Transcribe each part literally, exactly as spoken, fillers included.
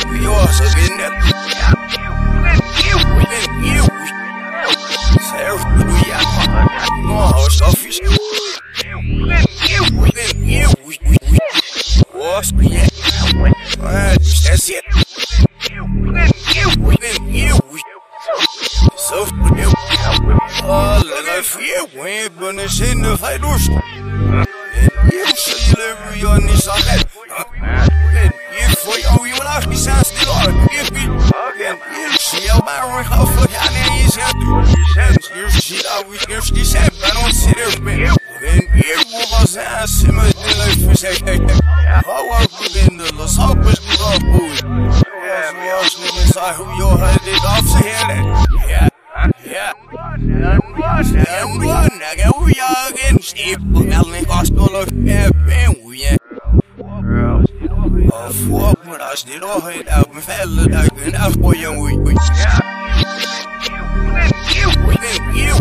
yours again. You, self, we are more selfish. You, what's me? That's it. You, so you, all life here, we ain't gonna send the fighters. You see, every on this side. If we are, we will ask me, sounds still on. If we you see, I'm marrying how for your knees. You see, I was just the same, but I don't see there, man. Then you was a similar life for second. How are we in the Los Hopers? I who your head is off the head. Yeah, yeah. And one, I go young and steep. Elling Hospital of Heaven, we are. Of what would I still hold out my fellow dog and out for young we. You,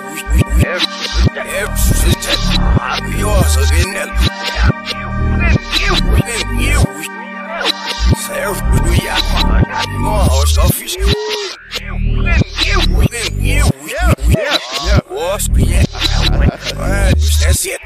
yours again. You, self, we are more selfish. You, what's me? That's it.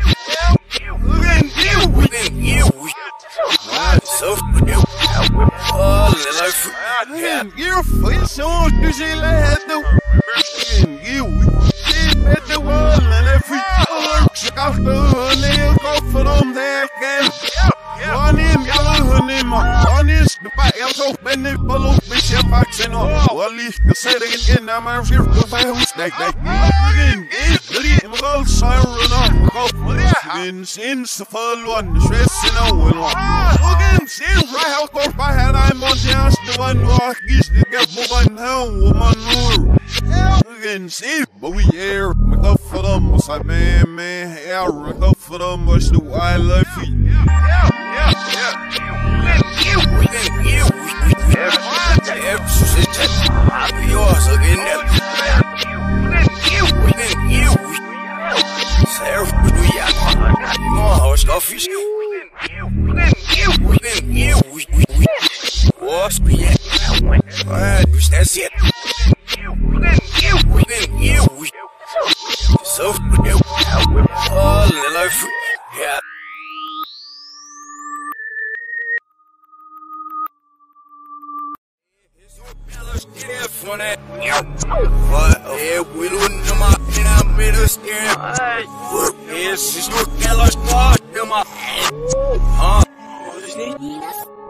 You, so you, all the life. You're free, so you see, let the you at the wall and every check out the nail go from there again. One in yellow, one is the back of many follow Bishop Faxon or leave the setting in our fear of a house like that. Again, all siren on go since the fall one, stressing over. Again, since I have got my head, I'm on just the one who is the get woman, how woman. Again, see, but we air with up for them, was I man, man, air with up for them, was the wild life. Yeah, yeah, yeah. You, you, yours again. You, self, we are more selfish. You, what's me? That's it. You, so you, all the life, yeah. What we don't know my in a middle skin. Yes, it's your fellow spot. Huh?